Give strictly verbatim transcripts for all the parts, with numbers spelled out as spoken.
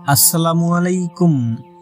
আসসালামু আলাইকুম।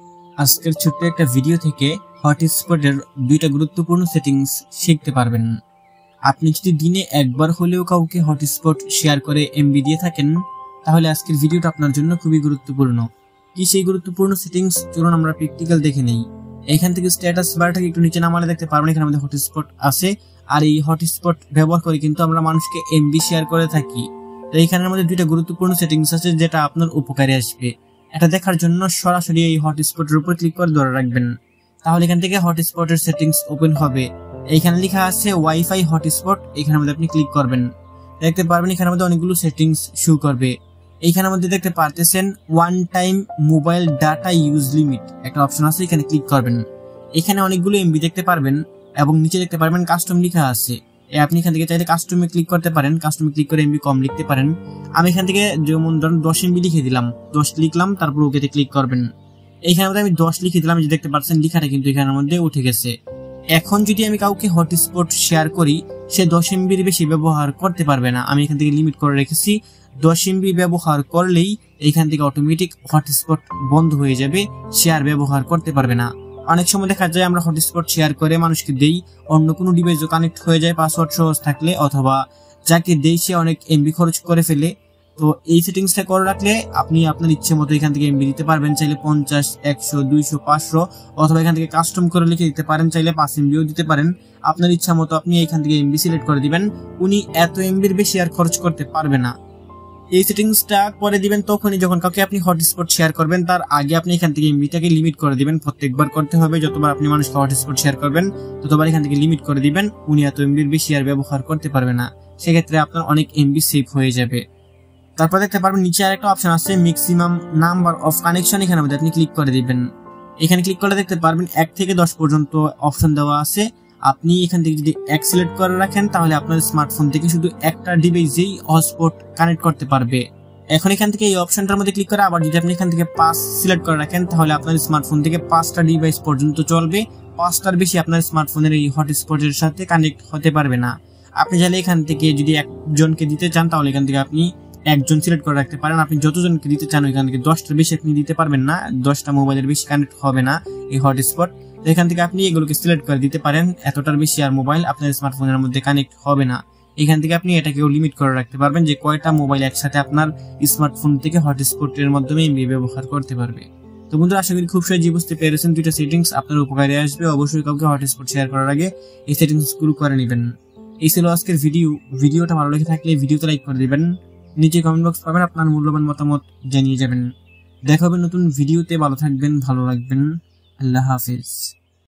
আজকের ছোট্ট একটা ভিডিও থেকে হটস্পটের দুইটা গুরুত্বপূর্ণ সেটিংস শিখতে পারবেন। আপনি যদি দিনে একবার হলেও কাউকে হটস্পট শেয়ার করে এমবি দিয়ে থাকেন, তাহলে আজকের ভিডিওটা আপনার জন্য খুবই গুরুত্বপূর্ণ। কি সেই গুরুত্বপূর্ণ সেটিংস, চলুন আমরা প্র্যাকটিক্যাল দেখে নেই। এখান থেকে স্ট্যাটাস বারটাকে একটু নিচে নামালে দেখতে পারবেন এখানে আমাদের হটস্পট আছে, আর এই হটস্পট ব্যবহার করে কিন্তু আমরা মানুষকে এমবি শেয়ার করে থাকি। তো এইখানে আমাদের দুইটা গুরুত্বপূর্ণ সেটিংস আছে যেটা আপনার উপকারে আসবে। এটা দেখার জন্য সরাসরি এই হটস্পটের উপর ক্লিক করে ধরে রাখবেন, তাহলে এখান থেকে হটস্পটের সেটিংস ওপেন হবে। এইখানে লেখা আছে ওয়াইফাই হটস্পট, এখানের মধ্যে আপনি ক্লিক করবেন। দেখতে পারবেন এখানের মধ্যে অনেকগুলো সেটিংস শো করবে। এইখানের মধ্যে দেখতে পারতেছেন one time mobile data use limit একটা অপশন আছে, এখানে ক্লিক করবেন। এখানে অনেকগুলো এমবি দেখতে পারবেন এবং নিচে দেখতে পারবেন কাস্টম লেখা আছে। আপনি এখান থেকে চাইলে কাস্টমে ক্লিক করতে পারেন, কাস্টমে ক্লিক করে এমবি কম লিখতে পারেন। আমি এখান থেকে যেমন ধরুন দশ এমবি লিখে দিলাম, দশ লিখলাম, তারপর ওকেতে ক্লিক করবেন। এইখানের মধ্যে আমি দশ লিখে দিলাম, যে দেখতে পাচ্ছেন লেখাটা কিন্তু এখানের মধ্যে উঠে গেছে। এখন যদি আমি কাউকে হটস্পট শেয়ার করি, সে দশ এমবির বেশি ব্যবহার করতে পারবে না। আমি এখান থেকে লিমিট করে রেখেছি, দশ এমবি ব্যবহার করলেই এইখান থেকে অটোমেটিক হটস্পট বন্ধ হয়ে যাবে, শেয়ার ব্যবহার করতে পারবে না। অনেক সময় দেখা যায় আমরা হটস্পট শেয়ার করে মানুষকে দেই, অন্য কোনো ডিভাইসও কানেক্ট হয়ে যায় পাসওয়ার্ড সহজ থাকলে, অথবা যাকে দেই সে অনেক এমবি খরচ করে ফেলে। তো এই সেটিংসটা করে রাখলে আপনি আপনার ইচ্ছে মতো এখান থেকে এমবি দিতে পারবেন, চাইলে পঞ্চাশ, একশো, দুইশো, পাঁচশো, অথবা এখান থেকে কাস্টম করে লিখে দিতে পারেন, চাইলে পাঁচ এমবিও দিতে পারেন। আপনার ইচ্ছা মতো আপনি এখান থেকে এমবি সিলেক্ট করে দিবেন, উনি এত এমবির বেশি আর খরচ করতে পারবে না। এই সেটিংসটা করে দিবেন তখনই যখন কাউকে আপনি হটস্পট শেয়ার করবেন, তার আগে আপনি এখান থেকে এমবিটাকে লিমিট করে দিবেন। প্রত্যেকবার করতে হবে, যতবার আপনি মানুষকে হটস্পট শেয়ার করবেন ততবার এখান থেকে লিমিট করে দিবেন, উনি এত এমবির বেশি আর ব্যবহার করতে পারবে না। সেক্ষেত্রে আপনার অনেক এমবি সেভ হয়ে যাবে। তারপর দেখতে পারবেন নিচে আরেকটা অপশন আছে ম্যাক্সিমাম নাম্বার অফ কানেকশন, এখানে মধ্যে আপনি ক্লিক করে দিবেন। এখানে ক্লিক করে দেখতে পারবেন এক থেকে দশ পর্যন্ত অপশন দেওয়া আছে। আপনি এখান থেকে যদি এক সিলেক্ট করে রাখেন, তাহলে আপনার স্মার্টফোন থেকে শুধু একটা ডিভাইসেই হটস্পট কানেক্ট করতে পারবে। এখন এখান থেকে এই অপশনটার মধ্যে ক্লিক করে আবার যদি আপনি এখান থেকে পাঁচ সিলেক্ট করে রাখেন, তাহলে আপনার স্মার্টফোন থেকে পাঁচটা ডিভাইস পর্যন্ত চলবে। পাঁচটার বেশি আপনার স্মার্টফোনের এই হটস্পটের সাথে কানেক্ট হতে পারবে না। আপনি চাইলে এখান থেকে যদি একজনকে দিতে চান, তাহলে এখান থেকে আপনি একজন সিলেক্ট করে রাখতে পারেন। আপনি যতজনকে দিতে চান এখান থেকে দশটার বেশি আপনি দিতে পারবেন না, দশটা মোবাইলের বেশি কানেক্ট হবে না এই হটস্পট। এখান থেকে আপনি এগুলোকে সিলেক্ট করে দিতে পারেন, এতটার বেশি আর মোবাইল আপনার স্মার্টফোনের মধ্যে কানেক্ট হবে না। এখান থেকে আপনি এটাকেও লিমিট করে রাখতে পারবেন যে কয়টা মোবাইল একসাথে আপনার স্মার্টফোন থেকে হটস্পটের মাধ্যমে এমবি ব্যবহার করতে পারবে। তো বন্ধুরা, আশা করি খুব সহজেই বুঝতে পেরেছেন দুইটা সেটিংস আপনার উপকারে আসবে। অবশ্যই কাউকে হটস্পট শেয়ার করার আগে এই সেটিংস গুলো করে নেবেন। এই ছিল আজকের ভিডিও। ভিডিওটা ভালো লেগে থাকলে ভিডিওতে লাইক করে দিবেন, নিচে কমেন্ট বক্স পাবেন, আপনার মূল্যবান মতামত জানিয়ে যাবেন। দেখা হবে নতুন ভিডিওতে। ভালো থাকবেন, ভালো রাখবেন। আল্লাহ হাফেজ।